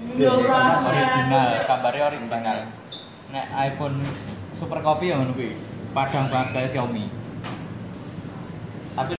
Original, gambarnya original. Nek iPhone Super Copy ya ngono kuwi. Padang banget kayak Xiaomi.